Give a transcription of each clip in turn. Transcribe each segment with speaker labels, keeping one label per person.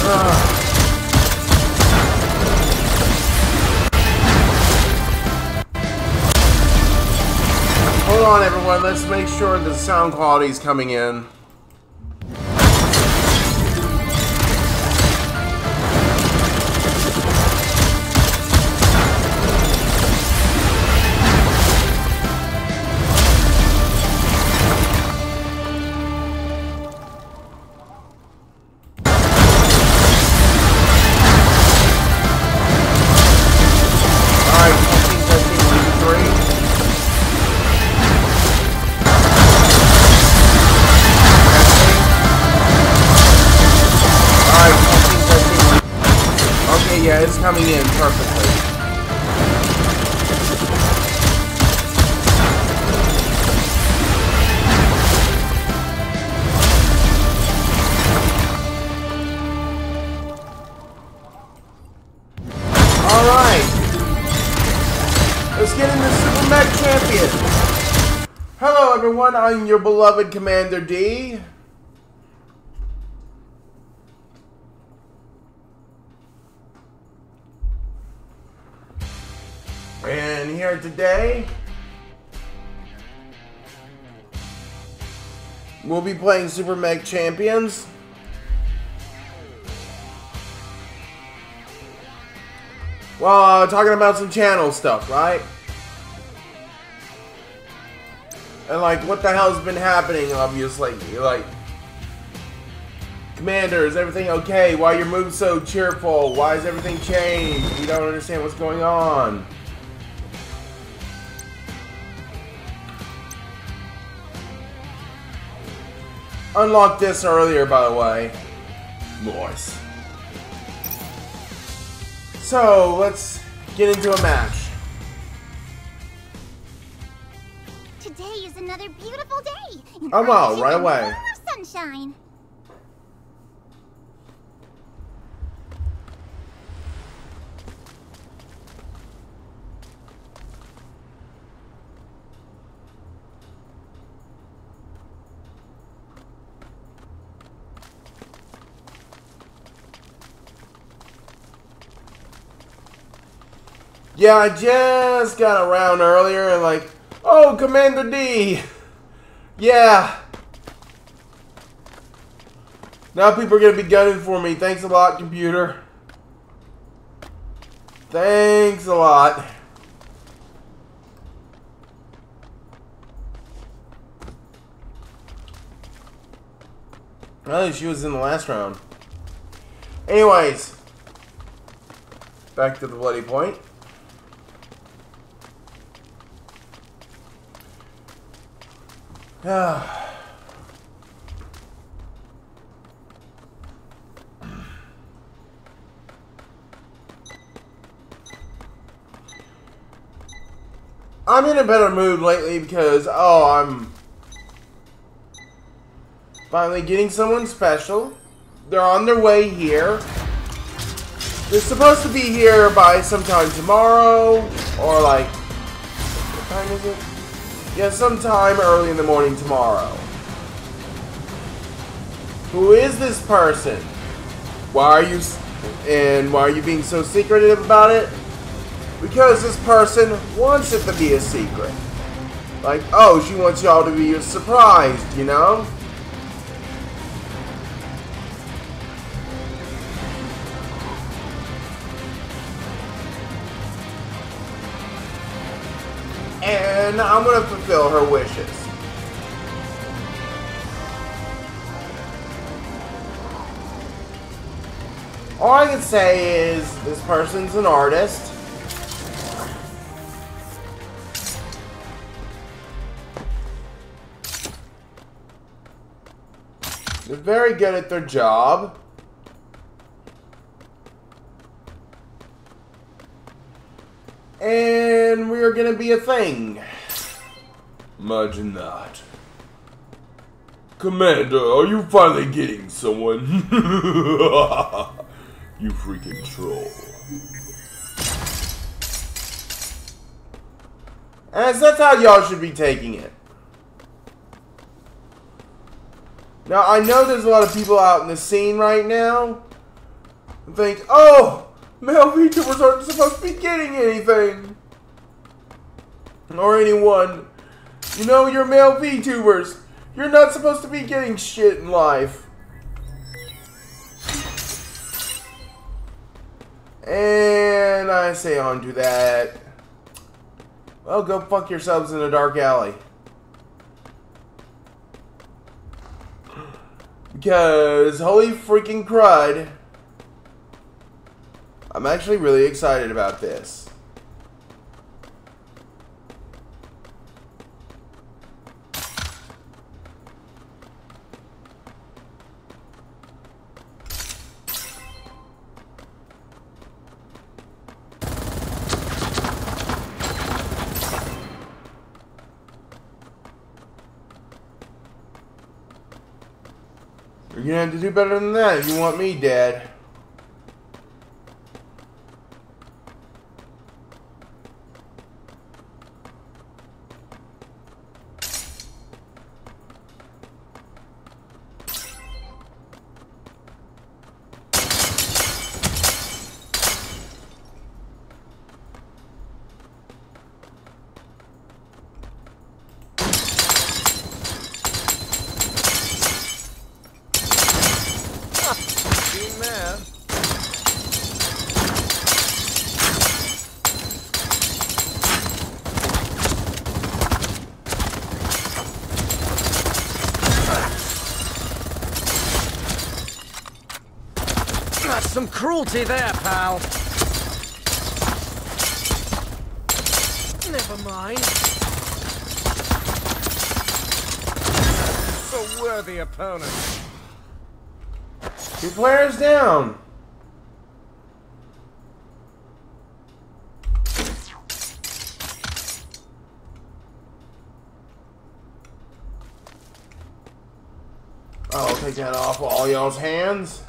Speaker 1: Hold on, everyone. Let's make sure the sound quality is coming in. Yeah, it's coming in perfectly. Alright. Let's get into Super Mech Champions. Hello everyone, I'm your beloved Commander D. And here today, we'll be playing Super Mech Champions. Well, talking about some channel stuff, right? And like, what the hell's been happening, obviously. You're like, Commander, is everything okay? Why are your moves so cheerful? Why has everything changed? We don't understand what's going on. Unlocked this earlier, by the way. Nice. So, let's get into a match.
Speaker 2: Today is another beautiful day.
Speaker 1: Oh, well, right away.
Speaker 2: Sunshine.
Speaker 1: Yeah, I just got around earlier and like, oh, Commander D. Yeah. Now people are going to be gunning for me. Thanks a lot, computer. Thanks a lot. Well, she was in the last round. Anyways. Back to the bloody point. I'm in a better mood lately because, I'm finally getting someone special. They're on their way here. They're supposed to be here by sometime tomorrow, or like, what time is it? Yeah, sometime early in the morning tomorrow. Who is this person? Why are you being so secretive about it? Because this person wants it to be a secret. Like, oh, she wants y'all to be surprised, you know? And I'm gonna fulfill her wishes. All I can say is this person's an artist. They're very good at their job. And we're gonna be a thing. Imagine that. Commander, are you finally getting someone? You freaking troll. As that's how y'all should be taking it. Now, I know there's a lot of people out in the scene right now and think, oh, male VTubers aren't supposed to be getting anything. Or anyone. You know, you're male VTubers. You're not supposed to be getting shit in life. And I say on to that. Well, go fuck yourselves in a dark alley. Because, holy freaking crud, I'm actually really excited about this. You're gonna have to do better than that if you want me dead.
Speaker 3: Man. That's some cruelty there, pal. Never mind. A worthy opponent.
Speaker 1: 2 players down. I'll take that off all y'all's hands.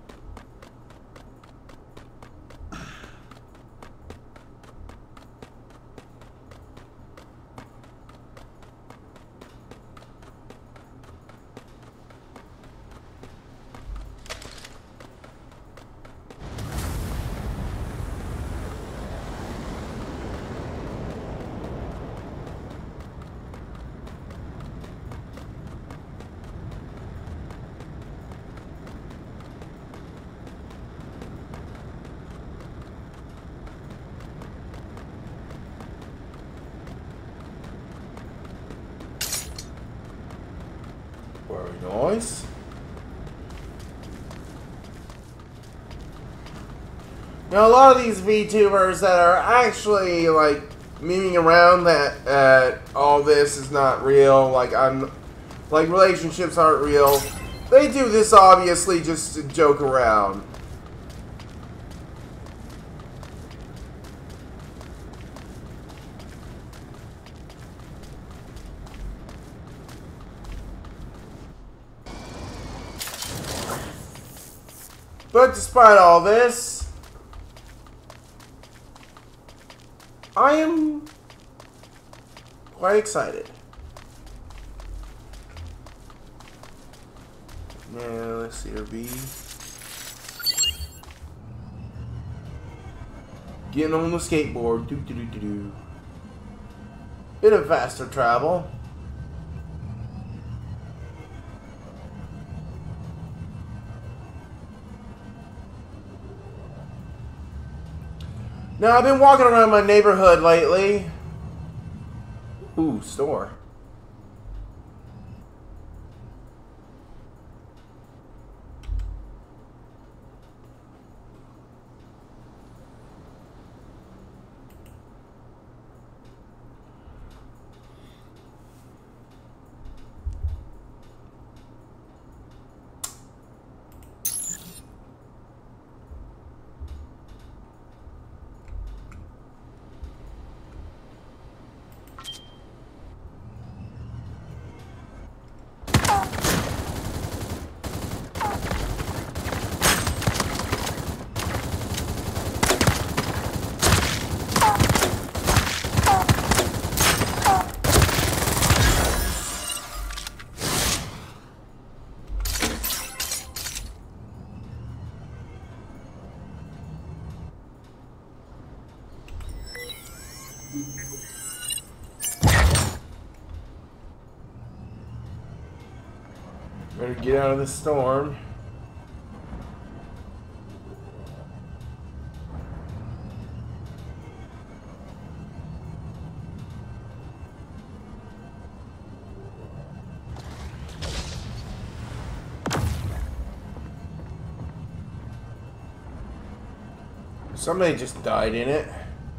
Speaker 1: Very nice. Now, a lot of these VTubers that are actually like memeing around that all this is not real, like relationships aren't real. They do this obviously just to joke around. But despite all this, I am quite excited. Now, let's see, RB. Getting on the skateboard. Doo-doo-doo-doo-doo. Bit of faster travel. Now, I've been walking around my neighborhood lately. Ooh, store. Better get out of the storm. Somebody just died in it.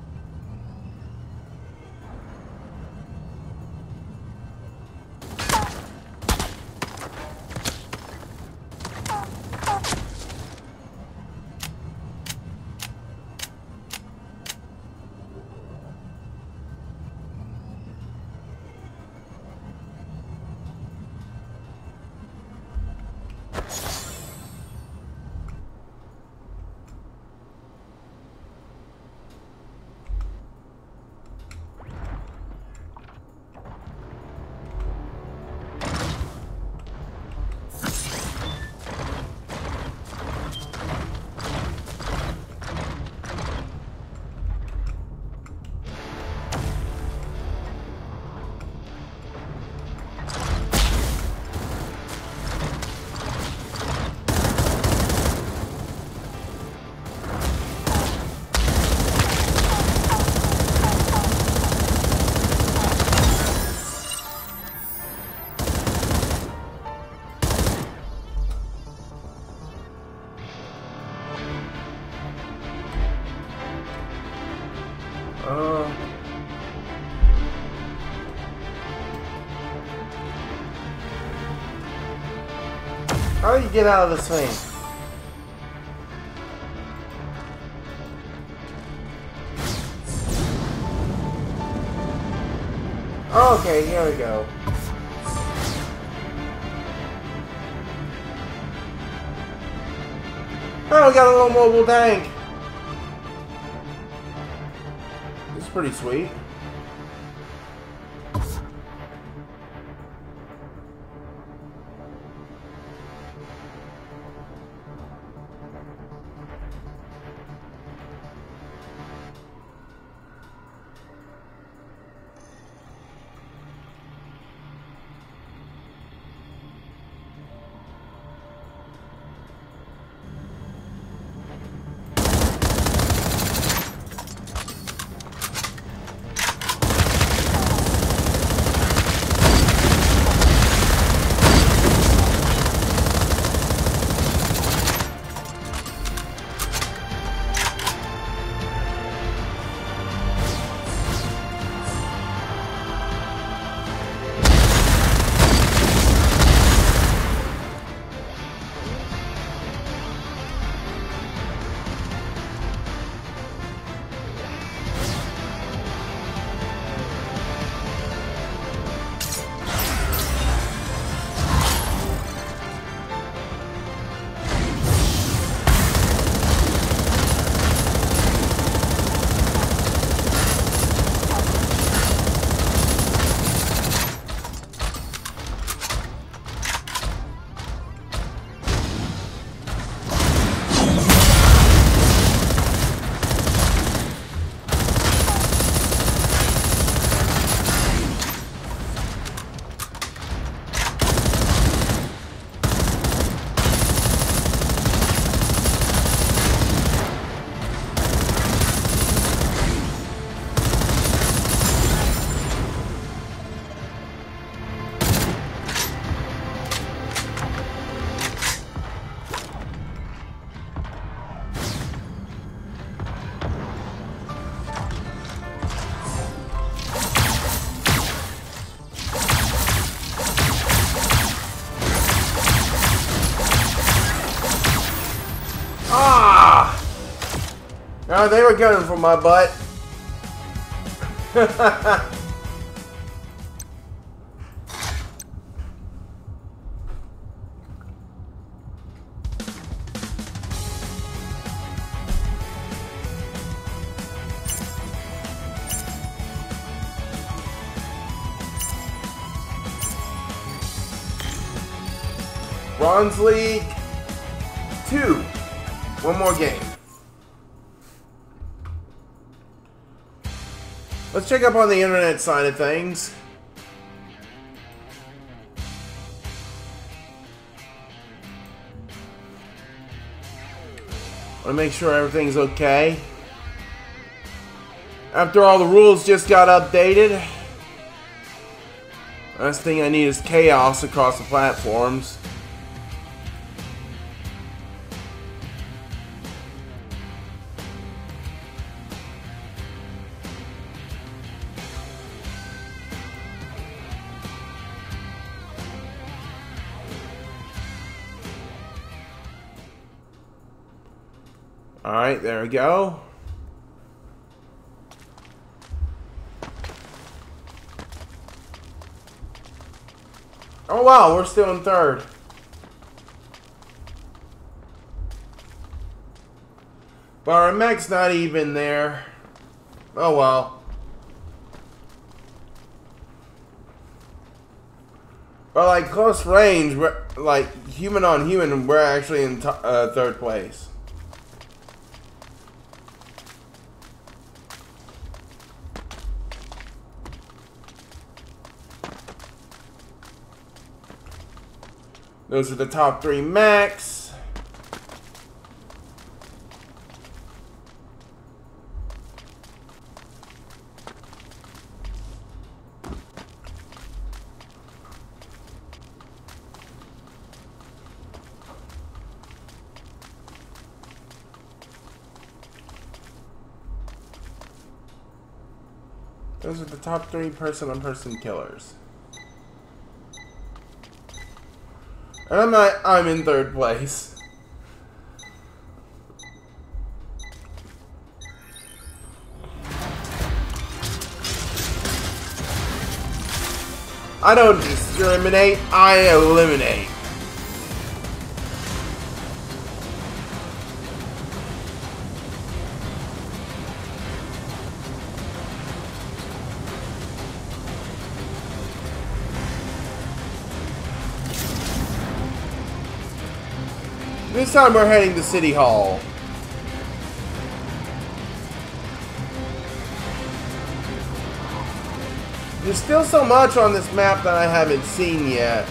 Speaker 1: How do you get out of this thing? Okay, here we go. Oh, we got a little mobile tank. This is pretty sweet. No, they were gunning for my butt. Bronze League 2. One more game. Let's check up on the internet side of things. to make sure everything's okay. After all, the rules just got updated. Last thing I need is chaos across the platforms. Alright, there we go. Oh wow, we're still in third. But our mech's not even there. Oh well. But like close range, we're, like human on human, we're actually in third place. Those are the top 3 mechs. Those are the top 3 person-on-person killers. And I'm in third place. I don't discriminate, I eliminate. This time we're heading to City Hall. There's still so much on this map that I haven't seen yet.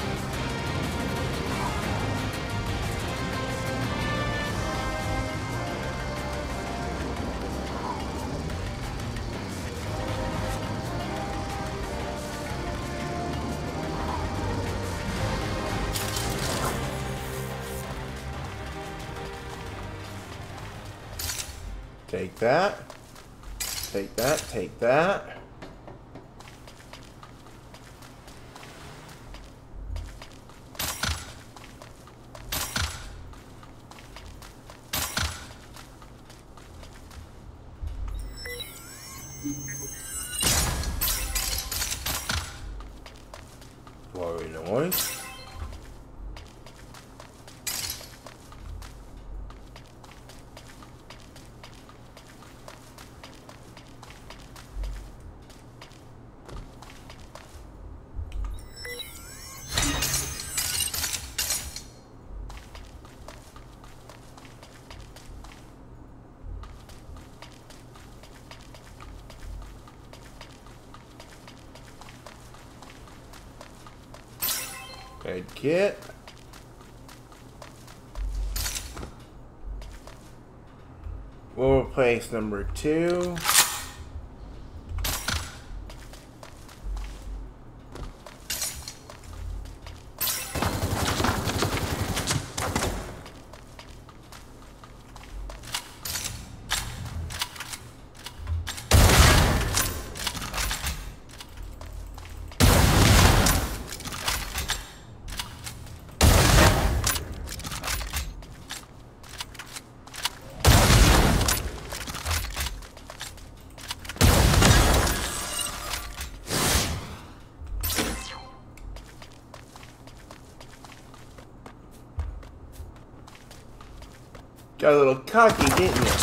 Speaker 1: Take that. Take that. Take that. Worry noise. Med kit. We'll replace number 2. Got a little cocky, didn't you?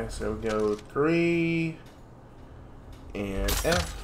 Speaker 1: Okay, so we go 3 and F.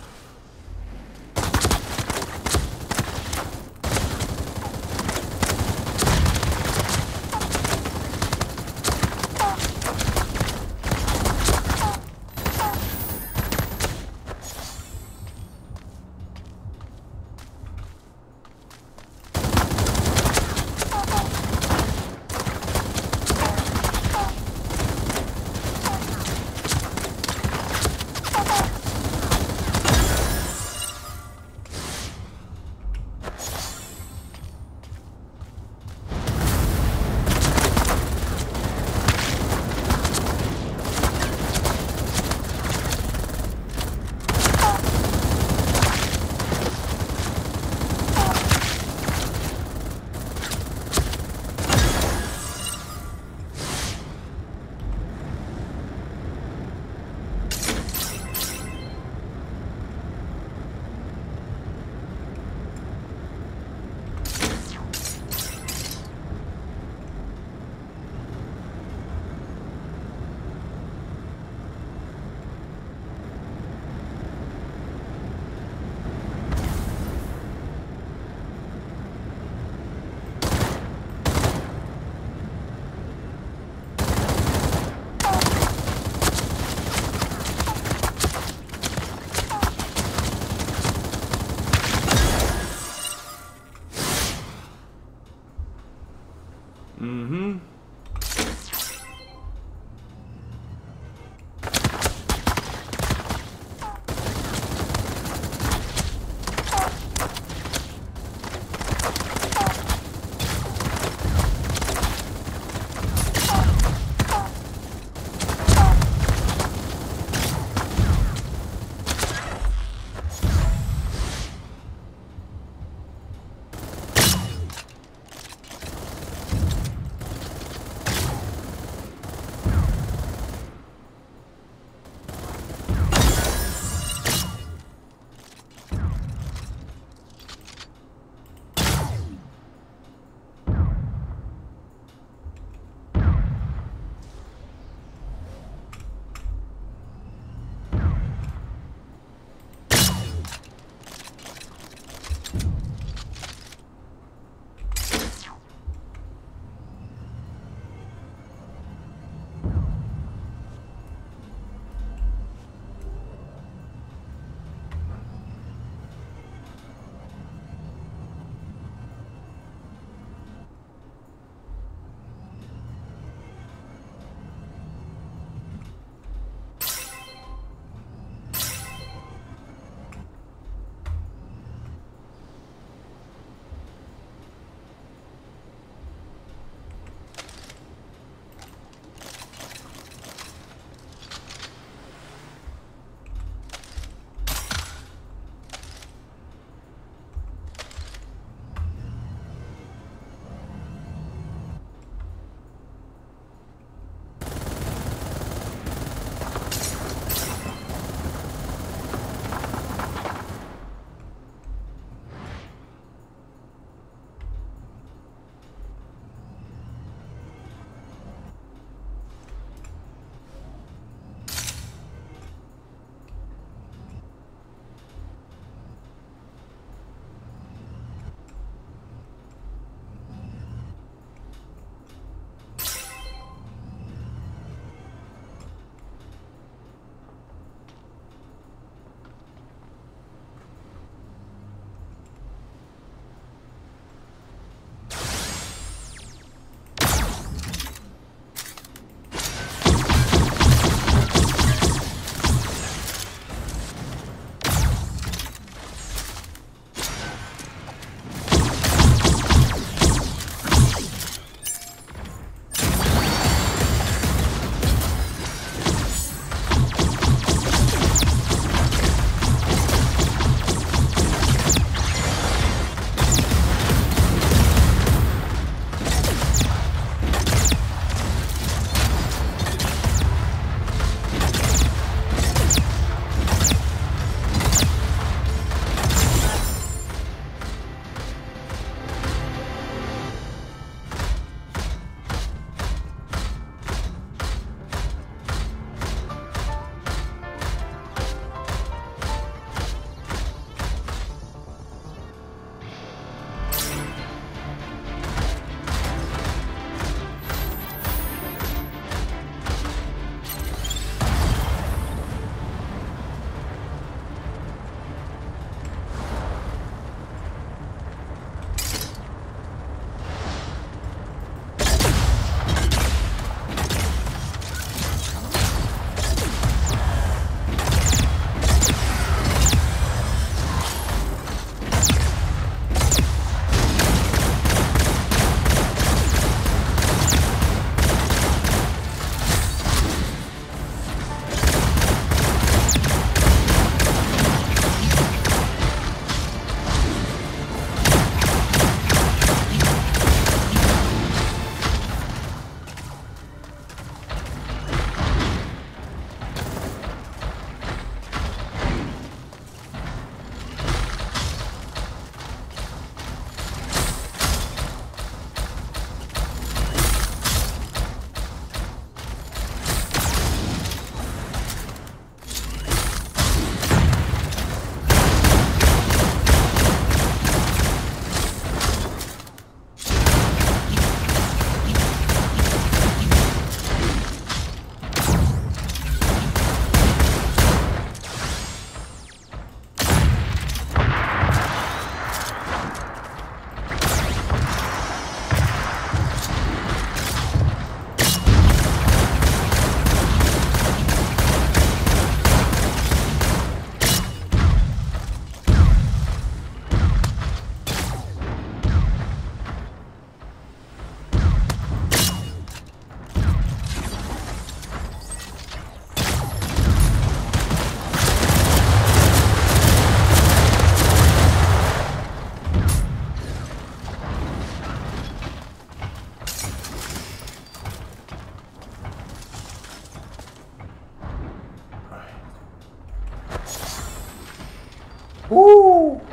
Speaker 1: Woo!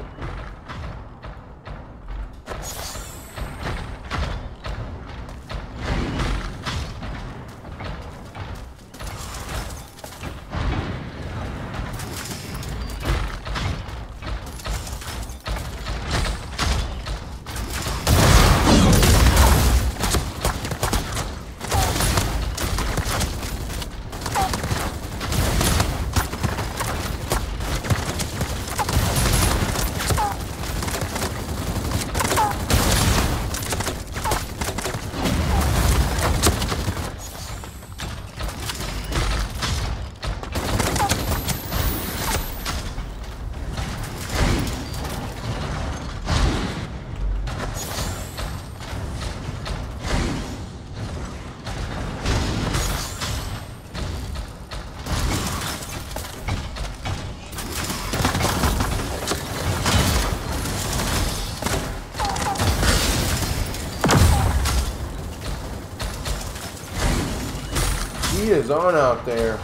Speaker 1: He is on out there.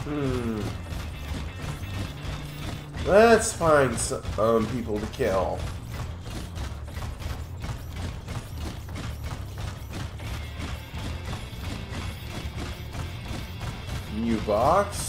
Speaker 1: Let's find some people to kill. New box.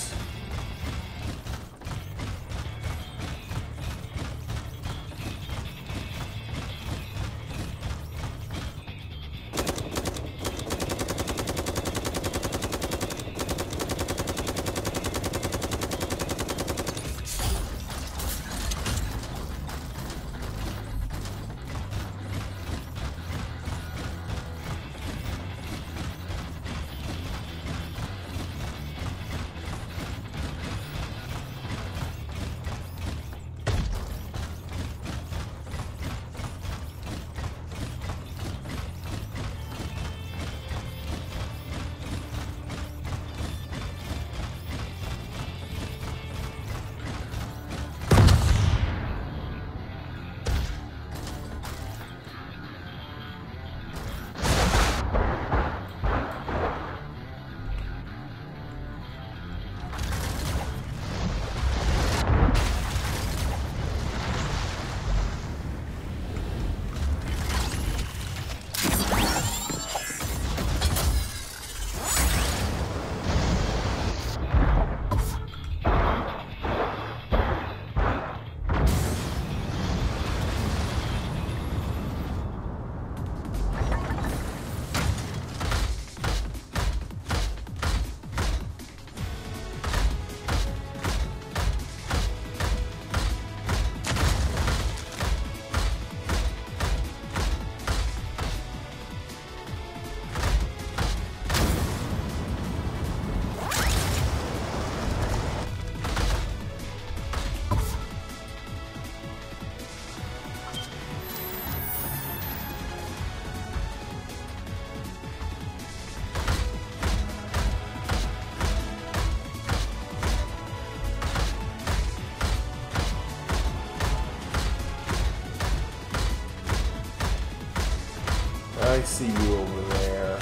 Speaker 1: I see you over there.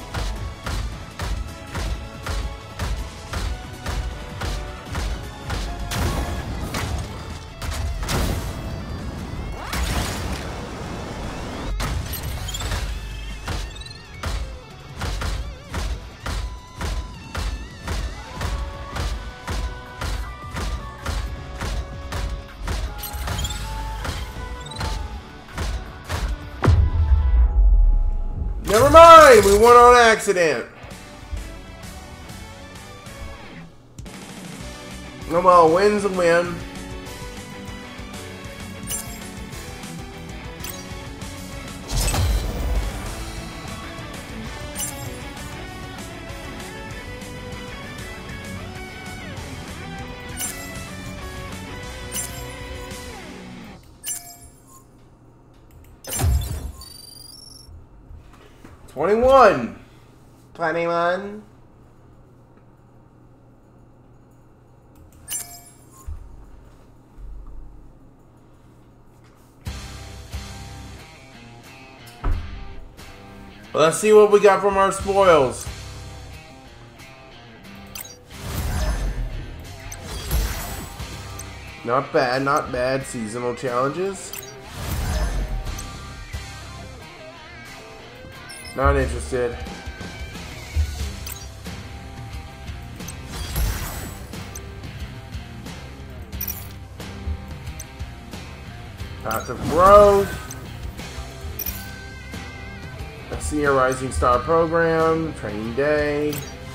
Speaker 1: Never mind, we won on accident. Oh well, win's a win. $21. Let's see what we got from our spoils. Not bad, not bad. Seasonal challenges. Not interested. Path of Growth. Senior Rising Star Program. Training Day.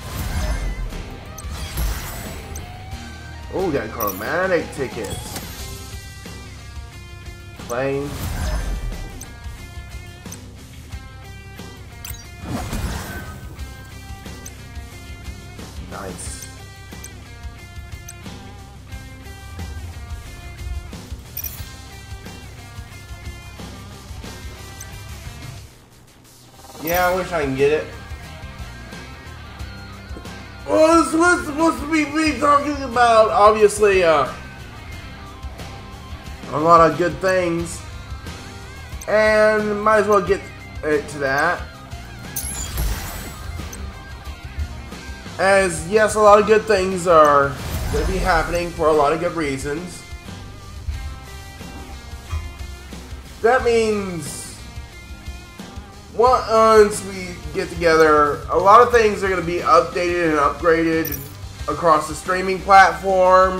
Speaker 1: Oh, we got chromatic tickets. Claim. Nice. Yeah, I wish I can get it. Well, this was supposed to be me talking about, obviously, a lot of good things. And might as well get to that. As, yes, a lot of good things are going to be happening for a lot of good reasons. That means once we get together, a lot of things are going to be updated and upgraded across the streaming platform.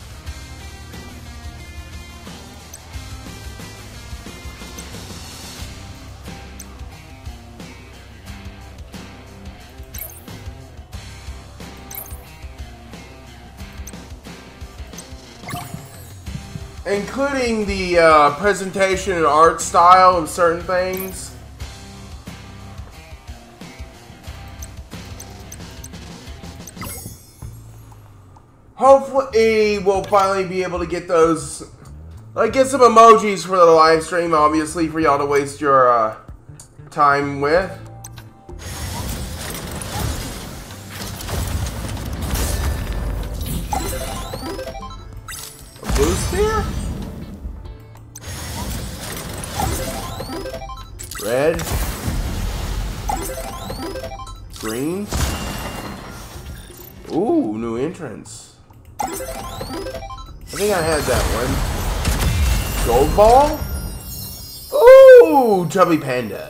Speaker 1: Including the presentation and art style of certain things. Hopefully we'll finally be able to get those, like get some emojis for the live stream, obviously, for y'all to waste your time with. Blue spear? Red? Green? Ooh, new entrance. I think I had that one. Gold ball? Ooh, Chubby Panda.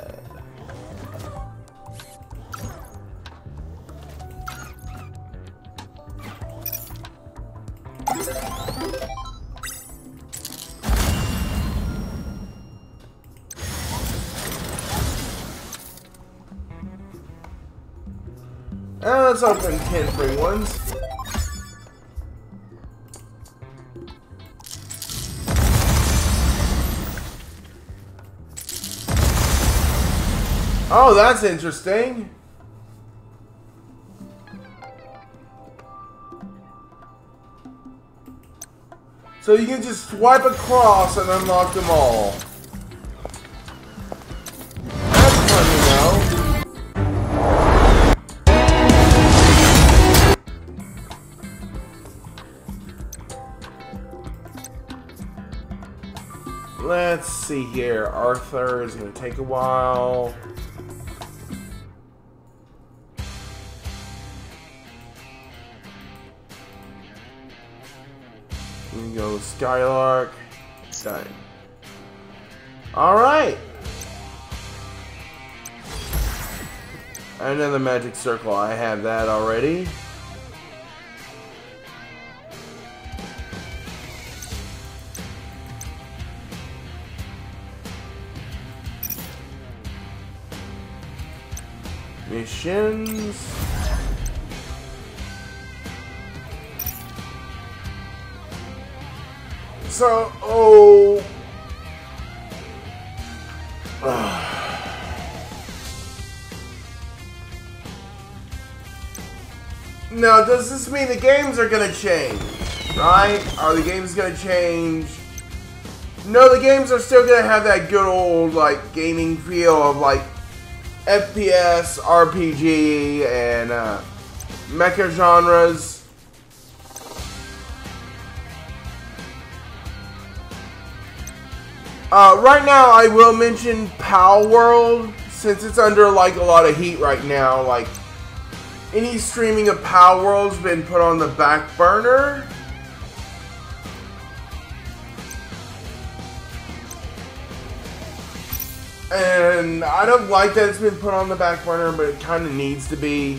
Speaker 1: Let's open 10 free ones. Oh, that's interesting. So you can just swipe across and unlock them all. That's fun to know. Let's see here. Arthur is going to take a while. We go Skylark. Done. Alright. Another magic circle. I have that already. Missions. So, oh. Now, does this mean the games are gonna change? Right? Are the games gonna change? No, the games are still gonna have that good old, like, gaming feel of, like, FPS, RPG, and mecha genres. Right now, I will mention Pal World, since it's under like a lot of heat right now. Like, any streaming of Pal World's been put on the back burner. And I don't like that it's been put on the back burner, but it kind of needs to be.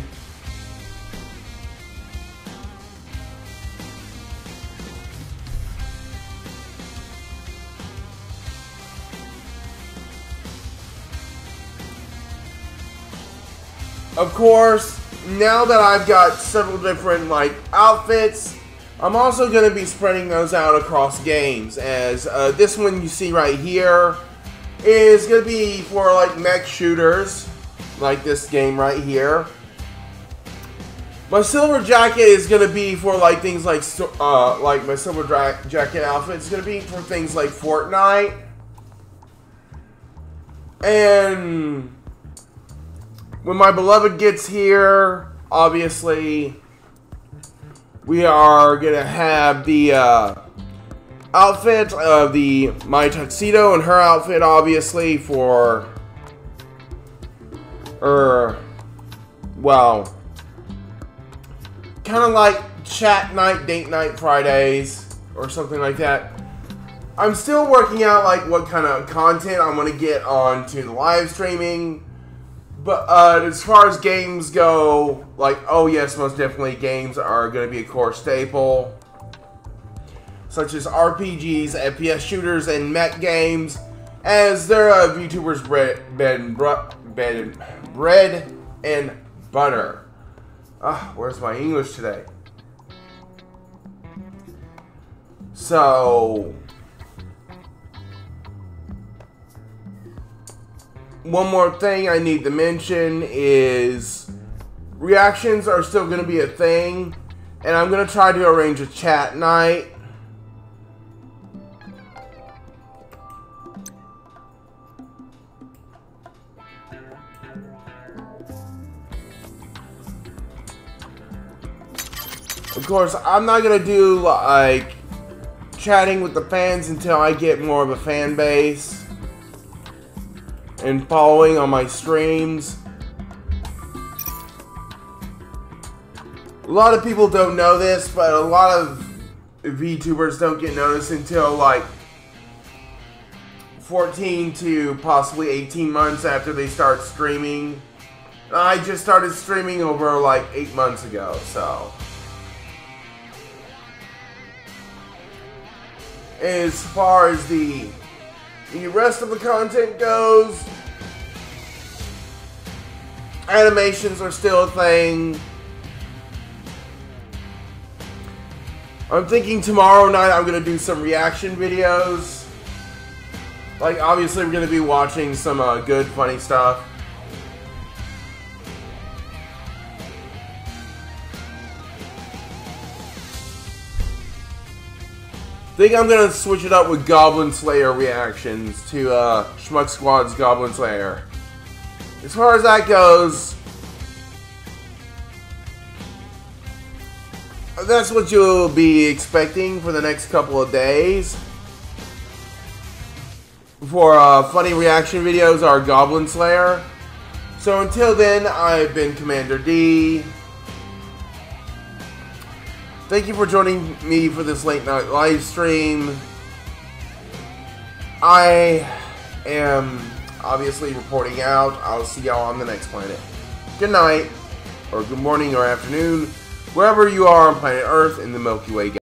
Speaker 1: Of course, now that I've got several different like outfits, I'm also going to be spreading those out across games. As this one you see right here is going to be for like mech shooters, like this game right here. My silver jacket is going to be for like things like my silver jacket outfit is going to be for things like Fortnite. And when my beloved gets here, obviously we are going to have the outfit of my tuxedo and her outfit, obviously, for well, kind of like chat night, date night Fridays, or something like that. I'm still working out like what kind of content I want to get onto the live streaming. But as far as games go, like, oh yes, most definitely games are going to be a core staple. Such as RPGs, FPS shooters, and mech games, as they're VTubers' bread and butter. Where's my English today? So, one more thing I need to mention is reactions are still going to be a thing, and I'm going to try to arrange a chat night. Of course, I'm not going to do like chatting with the fans until I get more of a fan base and following on my streams. A lot of people don't know this, but a lot of VTubers don't get noticed until like 14 to possibly 18 months after they start streaming. I just started streaming over like 8 months ago, so. As far as the rest of the content goes, animations are still a thing. I'm thinking tomorrow night I'm going to do some reaction videos. Like, obviously we're going to be watching some good, funny stuff. I think I'm going to switch it up with Goblin Slayer reactions to Schmuck Squad's Goblin Slayer. As far as that goes, that's what you'll be expecting for the next couple of days. For funny reaction videos are Goblin Slayer. So until then, I've been Commander D. Thank you for joining me for this late night live stream. I am obviously reporting out. I'll see y'all on the next planet. Good night, or good morning, or afternoon, wherever you are on planet Earth in the Milky Way galaxy.